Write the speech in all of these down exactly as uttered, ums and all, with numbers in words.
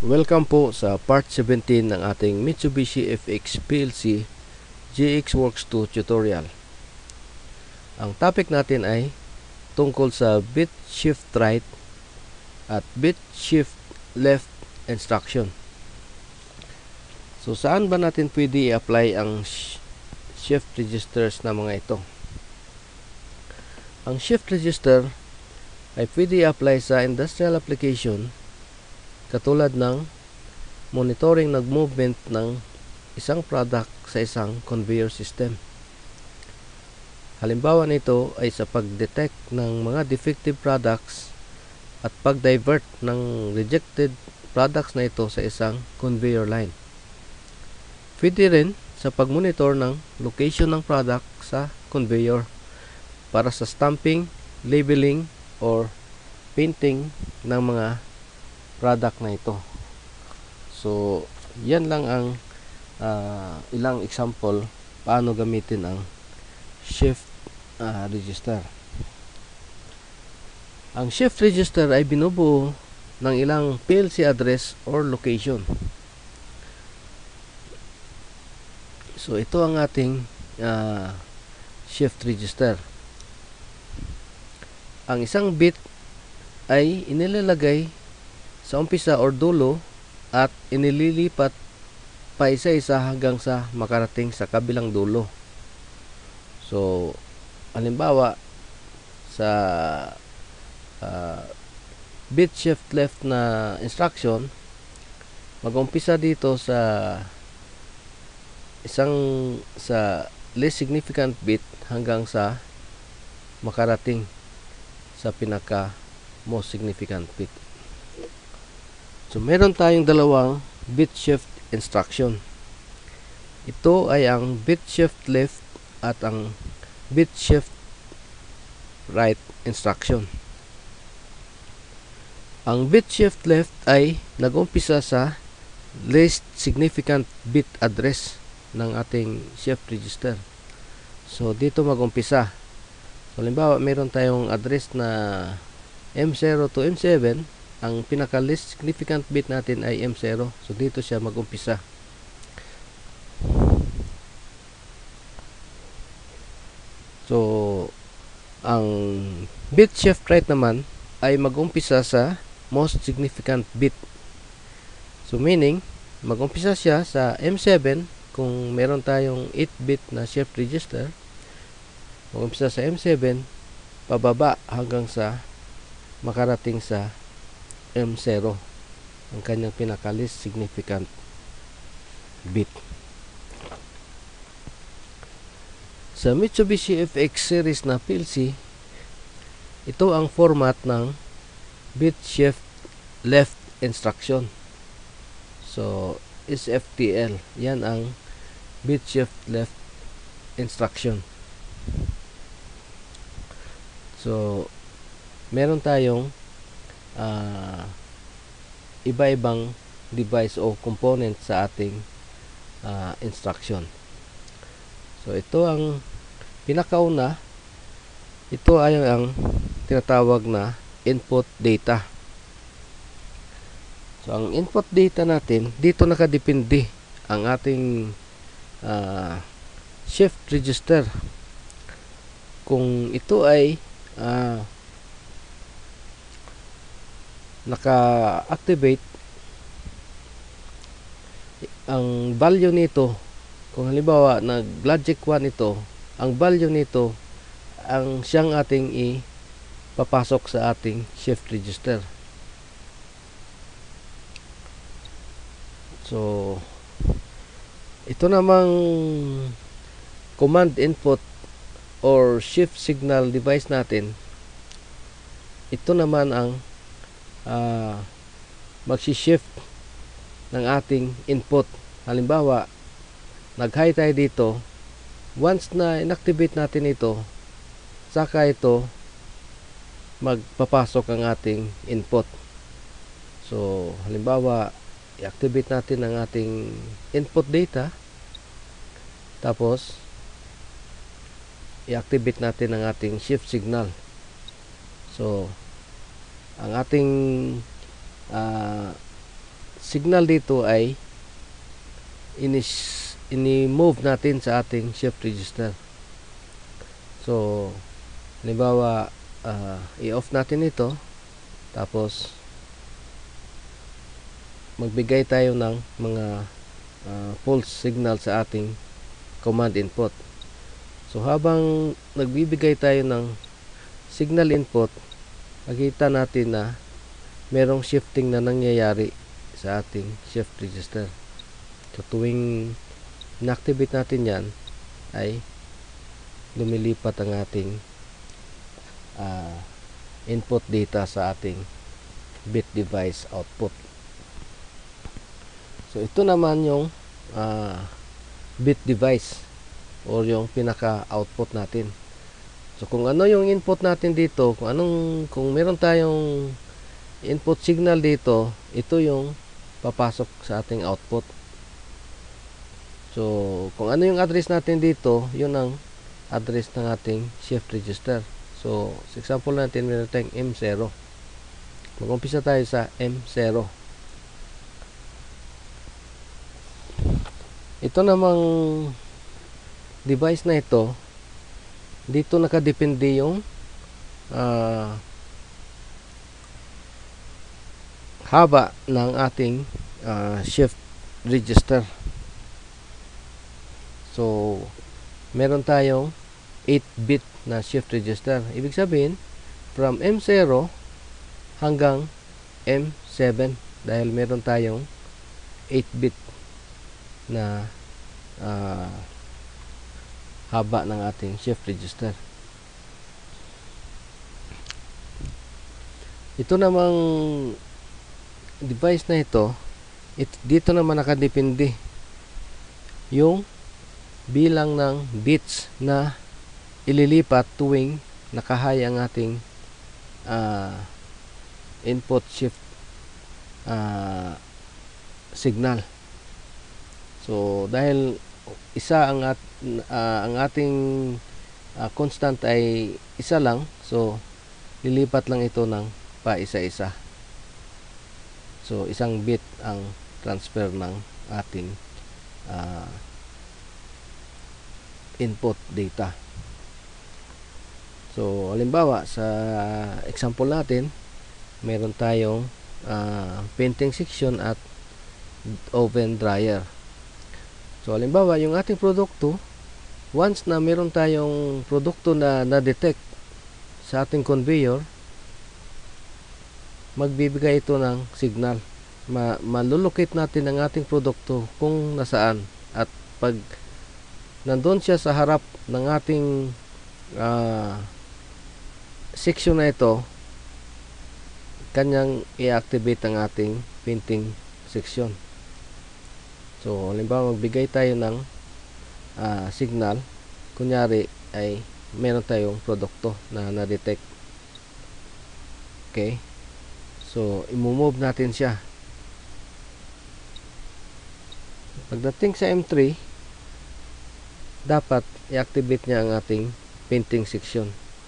Welcome po sa part seventeen ng ating Mitsubishi F X P L C G X Works two tutorial. Ang topic natin ay tungkol sa bit shift right at bit shift left instruction. So saan ba natin pwede i-apply ang shift registers na mga ito? Ang shift register ay pwede i-apply sa industrial application katulad ng monitoring ng movement ng isang product sa isang conveyor system. Halimbawa nito ay sa pag-detect ng mga defective products at pag-divert ng rejected products na ito sa isang conveyor line. Pwede rin sa pag-monitor ng location ng product sa conveyor para sa stamping, labeling, or painting ng mga product na ito. So, yan lang ang uh, ilang example paano gamitin ang shift uh, register. Ang shift register ay binubuo ng ilang P L C address or location. So, ito ang ating uh, shift register. Ang isang bit ay inilalagay sa umpisa or dulo at inililipat pa isa-isa hanggang sa makarating sa kabilang dulo. So, halimbawa sa uh, bit shift left na instruction, mag-umpisa dito sa isang sa least significant bit hanggang sa makarating sa pinaka most significant bit. So, meron tayong dalawang bit shift instruction. Ito ay ang bit shift left at ang bit shift right instruction. Ang bit shift left ay nag-umpisa sa least significant bit address ng ating shift register. So, dito mag-umpisa. So, halimbawa, meron tayong address na M zero to M seven. Ang pinaka least significant bit natin ay M zero. So, dito siya mag-umpisa. So, ang bit shift right naman ay mag-umpisa sa most significant bit. So, meaning, mag-umpisa siya sa M seven kung meron tayong eight bit na shift register. Mag-umpisa sa M seven, pababa hanggang sa makarating sa M zero, ang kanyang pinaka least significant bit. Sa Mitsubishi F X series na P L C, ito ang format ng bit shift left instruction. So, S F T L. Yan ang bit shift left instruction. So, meron tayong Uh, iba-ibang device o component sa ating uh, instruction. So, ito ang pinakauna. Ito ay ang tinatawag na input data. So, ang input data natin, dito nakadepende ang ating uh, shift register. Kung ito ay uh, naka-activate, ang value nito, kung halimbawa nag-logic one ito, ang value nito ang siyang ating ipapasok sa ating shift register. So, ito namang command input or shift signal device natin, ito naman ang Uh, magsi-shift ng ating input. Halimbawa, nag-high tayo dito. Once na inactivate natin ito, saka ito magpapasok ang ating input. So, halimbawa, i-activate natin ang ating input data. Tapos, i-activate natin ang ating shift signal. So, ang ating uh, signal dito ay inis ini-move natin sa ating shift register. So, halimbawa, uh, i-off natin ito, tapos magbigay tayo ng mga uh, pulse signal sa ating command input. So, habang nagbibigay tayo ng signal input, makita natin na merong shifting na nangyayari sa ating shift register. So, tuwing inactivate natin yan, ay lumilipat ang ating uh, input data sa ating bit device output. So, ito naman yung uh, bit device or yung pinaka-output natin. So, kung ano yung input natin dito, kung anong, kung meron tayong input signal dito, ito yung papasok sa ating output. So, kung ano yung address natin dito, yun ang address ng ating shift register. So, sa example natin, meron tayong M zero. Mag-umpisa tayo sa M zero. Ito namang device na ito, dito nakadepende yung uh, haba ng ating uh, shift register. So, meron tayong eight bit na shift register. Ibig sabihin, from M zero hanggang M seven, dahil meron tayong eight bit na uh, haba ng ating shift register. Ito namang device na ito, it, dito naman nakadepende yung bilang ng bits na ililipat tuwing nakahay ang ating uh, input shift uh, signal. So, dahil isa ang at, uh, ang ating uh, constant ay isa lang, so lilipat lang ito ng pa isa-isa. So, isang bit ang transfer ng ating uh, input data. So, halimbawa, sa example natin, meron tayong uh, painting section at oven dryer. So, halimbawa, yung ating produkto, once na meron tayong produkto na na-detect sa ating conveyor, magbibigay ito ng signal. Ma malulocate natin ang ating produkto kung nasaan. At pag nandun siya sa harap ng ating uh, section na ito, kanyang i-activate ang ating painting section. So, halimbawa, magbigay tayo ng uh, signal. Kunyari, ay meron tayong produkto na na-detect. Okay? So, i-move natin siya. Pagdating sa M three, dapat i-activate niya ang ating painting section.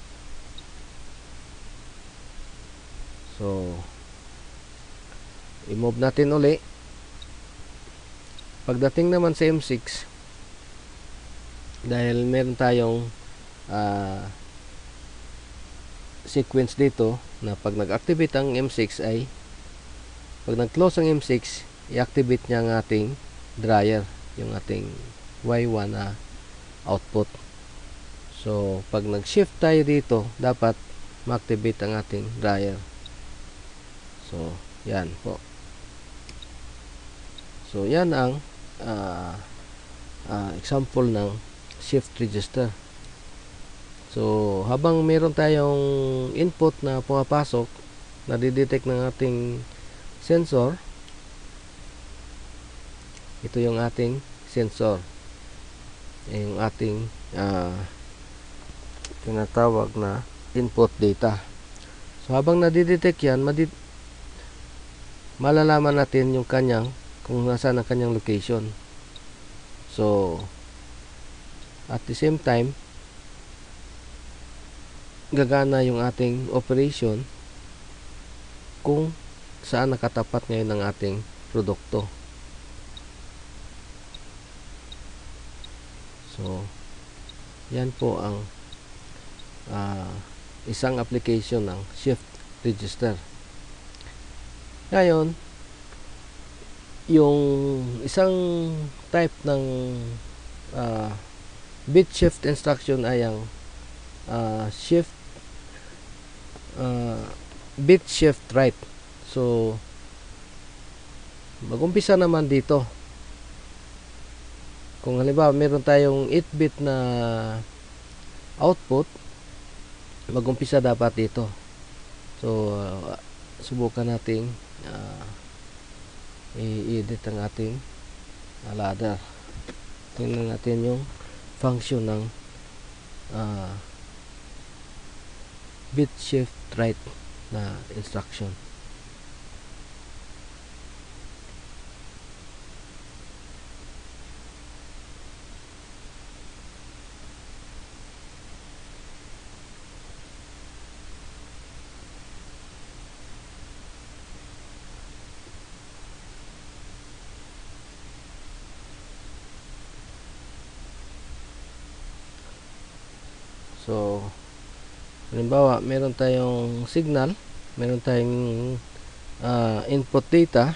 So, i-move natin uli. Pagdating naman sa M six, dahil meron tayong uh, sequence dito na pag nag-activate ang M six ay pag nag-close ang M six, i-activate niya ang ating dryer, yung ating Y one na output. So, pag nag-shift tayo dito, dapat ma-activate ang ating dryer. So, yan po. So, yan ang uh, uh, example ng shift register. So, habang meron tayong input na pumapasok, nadidetect ng ating sensor, ito yung ating sensor, yung ating uh, tinatawag na input data. So, habang nadidetect yan, madid malalaman natin yung kanyang, kung nasaan ang kanyang location. So, at the same time, gagana yung ating operation kung saan nakatapat ngayon ang ating produkto. So, yan po ang uh, isang application ng shift register. Ngayon, yung isang type ng uh, bit shift instruction ay ang uh, shift uh, bit shift right. So, mag-umpisa naman dito. Kung halimbawa meron tayong eight bit na output, mag-umpisa dapat dito. So, uh, subukan nating uh, i-edit ang ating uh, ladder. Tingnan natin yung function ng uh, bit shift right na instruction. So, halimbawa, meron tayong signal, meron tayong uh, input data.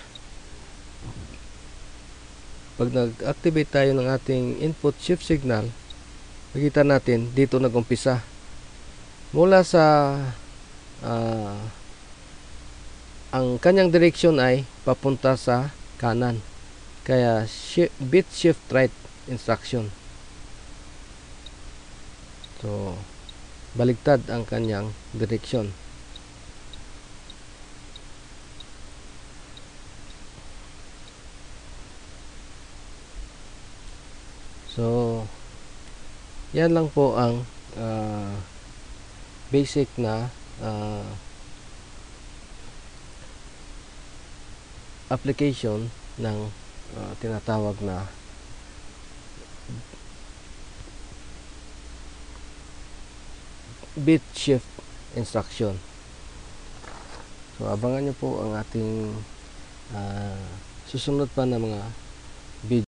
Pag nag-activate tayo ng ating input shift signal, makita natin dito nag-umpisa. Mula sa uh, ang kanyang direction ay papunta sa kanan. Kaya shi bit shift right instruction. So, baligtad ang kanyang direction. So, yan lang po ang uh, basic na uh, application ng uh, tinatawag na bit shift instruction. So, abangan nyo po ang ating uh, susunod pa na mga video.